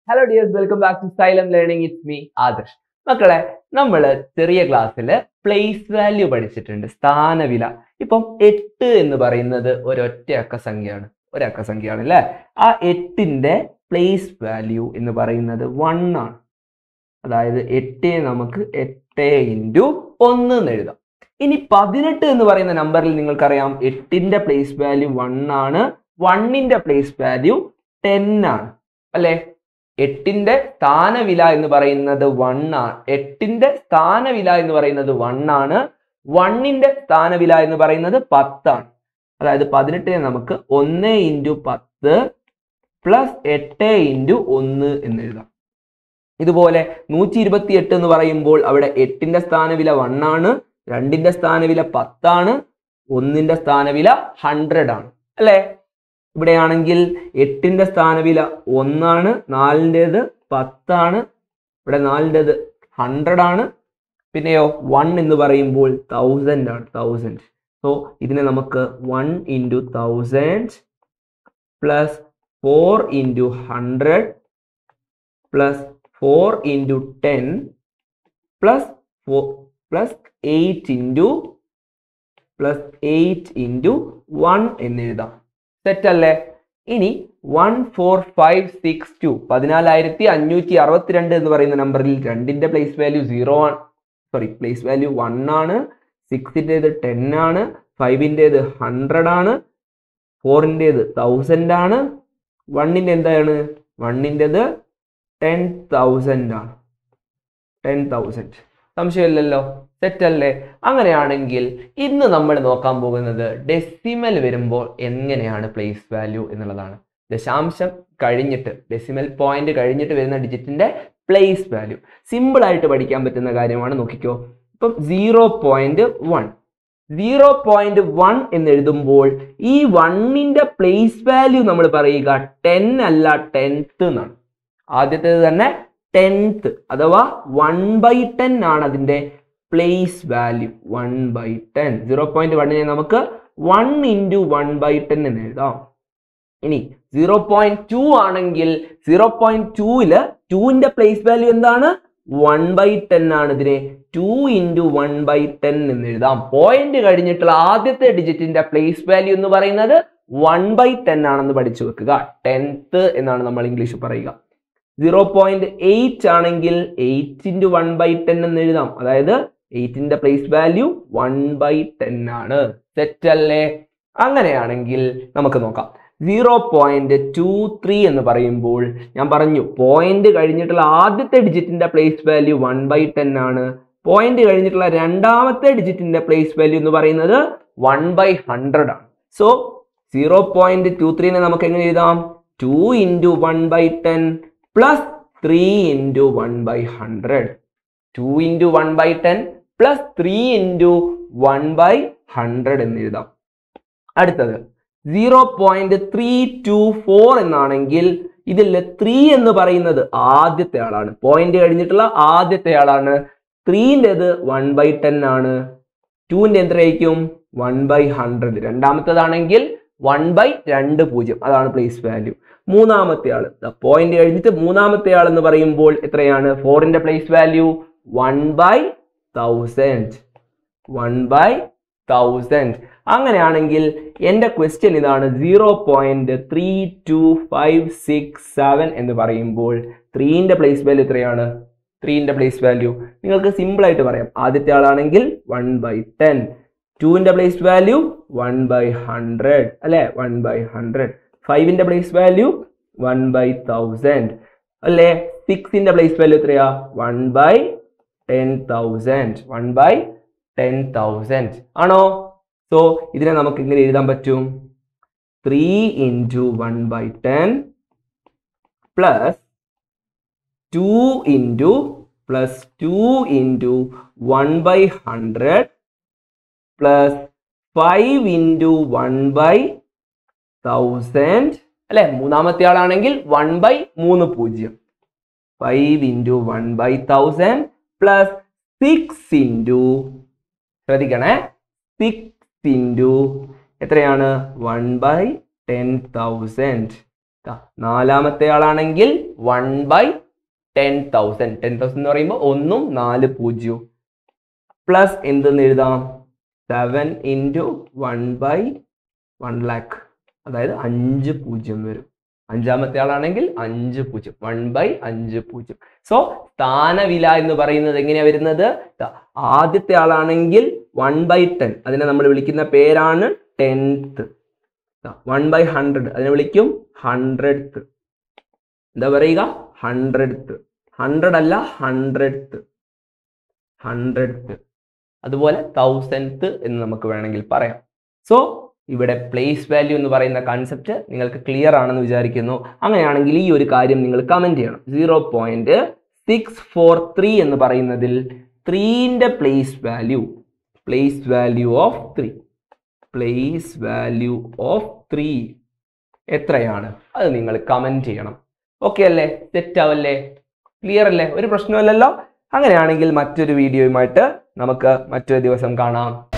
Hello dears, welcome back to Xylem Learning. It's me, Adarsh. മക്കളെ, നമ്മൾ ചെറിയ ക്ലാസ്സിൽ പ്ലേസ് വാല്യൂ പഠിച്ചിട്ടുണ്ട്, സ്ഥാനവില. ഇപ്പം 8 എന്ന് പറയുന്നത് ഒരൊറ്റ അക്കസംഖ്യയാണ്, ഒരക്കസംഖ്യയാണ് അല്ലേ? ആ 8ന്റെ പ്ലേസ് വാല്യൂ എന്ന് പറയുന്നത് 1 ആണ്. അതായത് 8 നമുക്ക് 8 × 1 എന്ന് എഴുതാം. ഇനി 18 എന്ന് പറയുന്ന നമ്പറിൽ നിങ്ങൾക്കറിയാം 8ന്റെ പ്ലേസ് വാല്യൂ 1 ആണ്, 1ന്റെ പ്ലേസ് വാല്യൂ 10 ആണ് അല്ലേ? 8ന്റെ സ്ഥാനവില എന്ന് പറയുന്നത് 1 ആണ്. 8ന്റെ സ്ഥാനവില എന്ന് പറയുന്നത് 1 ആണ്. 1ന്റെ സ്ഥാനവില എന്ന് പറയുന്നത് 10 ആണ്. അതായത് 18 നമുക്ക് 1 × 10 പ്ലസ് 8 × 1 എന്ന് എഴുതാം. ഇതുപോലെ 128 എന്ന് പറയുമ്പോൾ അവിടെ 8ന്റെ സ്ഥാനവില 1 ആണ്, 2ന്റെ സ്ഥാനവില 10 ആണ്, 1ന്റെ സ്ഥാനവില 100 ആണ് അല്ലേ? ഇവിടെയാണെങ്കിൽ 8ന്റെ സ്ഥാനവില 1 ആണ്, 4ന്റേത് 10 ആണ്, ഇവിടെ 4ന്റേത് 100 ആണ്, പിന്നെയോ 1 എന്ന് പറയുമ്പോൾ 1000 ആണ്, 1000. സോ ഇതിനെ നമുക്ക് 1 × 1000 പ്ലസ് 4 × 100 പ്ലസ് 4 × 10 പ്ലസ് 8 × 1 എന്ന് എഴുതാം. സെറ്റ് അല്ലേ? ഇനി 14562 14562 എന്ന് പറയുന്ന നമ്പറിൽ 2ന്റെ പ്ലേസ് വാല്യൂ 0 ആണ്, പ്ലേസ് വാല്യൂ 1 ആണ്, 6ന്റേത് 10 ആണ്, 5ന്റേത് 100 ആണ്, 4ന്റേത് 1000 ആണ്, 1ന്റെ എന്താണ്? 1ന്റേത് 10,000 ആണ്, 10,000. സംശയമില്ലല്ലോ, സെറ്റ് അല്ലേ? അങ്ങനെയാണെങ്കിൽ ഇന്ന് നമ്മൾ നോക്കാൻ പോകുന്നത് ഡെസിമൽ വരുമ്പോൾ എങ്ങനെയാണ് പ്ലേസ് വാല്യൂ എന്നുള്ളതാണ്. ദശാംശം കഴിഞ്ഞിട്ട്, ഡെസിമൽ പോയിന്റ് കഴിഞ്ഞിട്ട് വരുന്ന ഡിജിറ്റിന്റെ പ്ലേസ് വാല്യൂ സിമ്പിൾ ആയിട്ട് പഠിക്കാൻ പറ്റുന്ന കാര്യമാണ്. നോക്കിക്കോ, ഇപ്പം 0.1 എന്ന് എഴുതുമ്പോൾ ഈ 1ന്റെ പ്ലേസ് വാല്യൂ നമ്മൾ പറയുക 10 അല്ല 10th എന്നാണ്. ആദ്യത്തേത് തന്നെ 10th അഥവാ 1/10 ആണ് അതിന്റെ പ്ലേസ് വാല്യൂ. 1/10. 0.1നെ നമുക്ക് 1 × 1/10 എന്ന് എഴുതാം. ഇനി 0.2 ആണെങ്കിൽ 0.2ല് 2ന്റെ പ്ലേസ് വാല്യൂ എന്താണ്? 1/10 ആണ്. ഇതിനെ 2 × 1/10 എന്ന് എഴുതാം. പോയിന്റ് കഴിഞ്ഞിട്ടുള്ള ആദ്യത്തെ ഡിജിറ്റിന്റെ പ്ലേസ് വാല്യൂ എന്ന് പറയുന്നത് 1/10 ആണെന്ന് പഠിച്ചു വെക്കുക. 10th എന്നാണ് നമ്മൾ ഇംഗ്ലീഷ് പറയുക. 0.8 ആണെങ്കിൽ 8 × 1/10 എന്ന് എഴുതാം. അതായത് 8ന്റെ പ്ലേസ് വാല്യൂ 1/10 ആണ്. സെറ്റ് അല്ലേ? അങ്ങനെയാണെങ്കിൽ നമുക്ക് നോക്കാം. 0.23 എന്ന് പറയുമ്പോൾ ഞാൻ പറഞ്ഞു പോയിന്റ് കഴിഞ്ഞിട്ടുള്ള ആദ്യത്തെ ഡിജിറ്റിന്റെ പ്ലേസ് വാല്യൂ 1/10 ആണ്. പോയിന്റ് കഴിഞ്ഞിട്ടുള്ള രണ്ടാമത്തെ ഡിജിറ്റിന്റെ പ്ലേസ് വാല്യൂ എന്ന് പറയുന്നത് 1/100 ആണ്. സോ 0.23നെ നമുക്ക് എങ്ങനെ എഴുതാം? 2 × 1/10 പ്ലസ് 3 × 1/100. 2 × 1/10 പ്ലസ് 3 × 1/100 എന്ന് എഴുതാം. അടുത്തത് 0.324 എന്നാണെങ്കിൽ ഇതിൽ 3 എന്ന് പറയുന്നത് ആദ്യത്തെ ആളാണ്, പോയിന്റ് കഴിഞ്ഞിട്ടുള്ള ആദ്യത്തെ ആളാണ്. 3ന്റേത് 1/10 ആണ്. 2ന്റെ എത്രയായിരിക്കും? 1/100. രണ്ടാമത്തേതാണെങ്കിൽ 1/20, അതാണ് പ്ലേസ് വാല്യൂ. മൂന്നാമത്തെ ആള് പോയിന്റ് കഴിഞ്ഞിട്ട് മൂന്നാമത്തെ ആൾ എന്ന് പറയുമ്പോൾ എത്രയാണ്? 4ന്റെ പ്ലേസ് വാല്യൂ 1/1000. 1/1000. അങ്ങനെയാണെങ്കിൽ എന്റെ ക്വസ്റ്റ്യൻ ഇതാണ്. 0.32567 എന്ന് പറയുമ്പോൾ 3ന്റെ പ്ലേസ് വാല്യൂ എത്രയാണ്? 3ന്റെ പ്ലേസ് വാല്യൂ നിങ്ങൾക്ക് സിമ്പിൾ ആയിട്ട് പറയാം. ആദ്യത്തെ ആളാണെങ്കിൽ 1/10. 2ന്റെ പ്ലേസ് വാല്യൂ 1/100 അല്ലെ? 1/100. 5ന്റെ പ്ലേസ് വാല്യൂ 1/1000 അല്ലേ? 6ന്റെ പ്ലേസ് വാല്യൂ എത്രയാ? 1/10,000. 1/10,000 ആണോ? സോ ഇതിനെ നമുക്ക് ഇങ്ങനെ എഴുതാൻ പറ്റും. 3 × 1/10 പ്ലസ് 2 × 1/100 പ്ലസ് 5 × 1/1000 അല്ലെ? മൂന്നാമത്തെ ആളാണെങ്കിൽ 1/30. 5 × 1/1000 പ്ലസ് 6 × ശ്രദ്ധിക്കണേ, 6 × എത്രയാണ്? 1/10,000. നാലാമത്തെ ആളാണെങ്കിൽ 1/10,000. 10,000 എന്ന് പറയുമ്പോൾ 1ഉം 4 പൂജ്യവും പ്ലസ് എന്തെന്ന് എഴുതാം 7 × 1/1 lakh, അതായത് 5 പൂജ്യം വരും. അഞ്ചാമത്തെ ആളാണെങ്കിൽ 5 പൂജ്യം, 1/5 പൂജ്യം. സോ സ്ഥാനവില എന്ന് പറയുന്നത് എങ്ങനെയാ വരുന്നത്? ആദ്യത്തെ ആളാണെങ്കിൽ 1/10, അതിനെ നമ്മൾ വിളിക്കുന്ന പേരാണ് 10th. 1/100 അതിനെ വിളിക്കും 100th. എന്താ പറയുക? 100th. 100 അല്ല 100th. 100th. അതുപോലെ 1000th എന്ന് നമുക്ക് വേണമെങ്കിൽ പറയാം. സോ ഇവിടെ പ്ലേസ് വാല്യൂ എന്ന് പറയുന്ന കൺസെപ്റ്റ് നിങ്ങൾക്ക് ക്ലിയർ ആണെന്ന് വിചാരിക്കുന്നു. അങ്ങനെയാണെങ്കിൽ ഈ ഒരു കാര്യം നിങ്ങൾ കമന്റ് ചെയ്യണം. 0.643 എന്ന് പറയുന്നതിൽ 3ന്റെ പ്ലേസ് വാല്യൂ ഓഫ് 3 എത്രയാണ്? അത് നിങ്ങൾ കമന്റ് ചെയ്യണം. ഓക്കെ അല്ലേ? സെറ്റ് ആവല്ലേ? ക്ലിയർ അല്ലേ? ഒരു പ്രശ്നമല്ലല്ലോ. അങ്ങനെയാണെങ്കിൽ മറ്റൊരു വീഡിയോയുമായിട്ട് നമുക്ക് മറ്റൊരു ദിവസം കാണാം.